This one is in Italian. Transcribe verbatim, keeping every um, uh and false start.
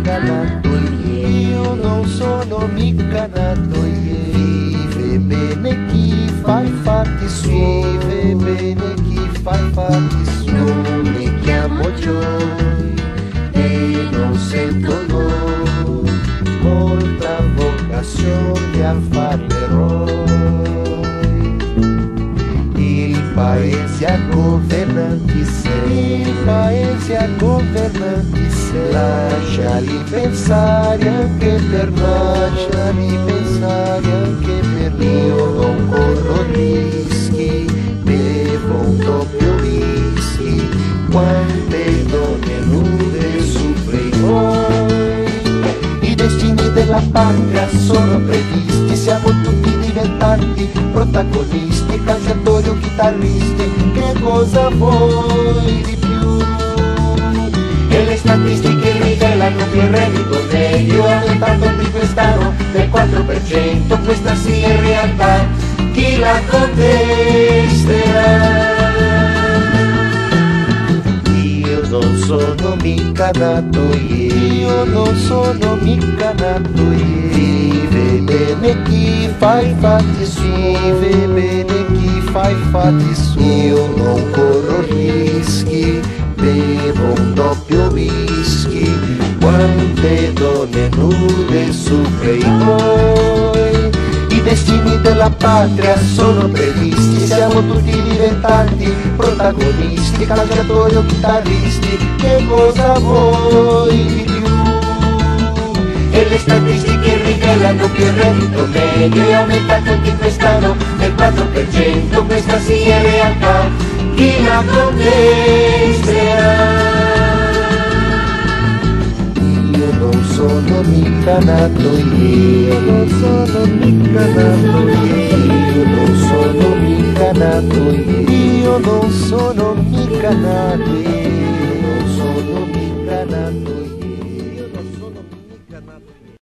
mica nato ieri, io non sono mica nato ieri. Vive bene chi fa i fatti suoi, vive bene chi fa i fatti suoi. Non mi chiamo Joy e non sento no, molta vocazione a fare l'eroe. Il paese a governanti sei, il paese a governanti sei. Lasciali pensare anche per noi, lasciali pensare anche per noi. Io non corro rischi, bevo un doppio whisky, quante donne nude su Playboy. I destini della patria sono previsti, siamo tutti diventati protagonisti, calciatori o chitarristi, che cosa vuoi di più? E le statistiche rivelano che il reddito medio è aumentato di quest'anno del quattro per cento, questa sì è realtà, chi la contesterà? Io non sono mica nato ieri, io non sono mica nato ieri. Vive bene chi fa i fatti suoi, vive bene chi fa i fatti suoi. Io non corro rischi, bevo un doppio whisky, quante donne nude su Playboy. I destini della patria sono previsti, siamo tutti diventati protagonisti, calciatori o chitarristi, che cosa vuoi di più? E le statistiche rivelano che il reddito medio è aumentato anche quest'anno del quattro per cento, questa sì è realtà, chi la contesterà? Io non sono mica nato ieri, io non sono mica nato ieri, io non sono mica nato ieri, io non sono mica nato ieri, io non sono mica nato ieri.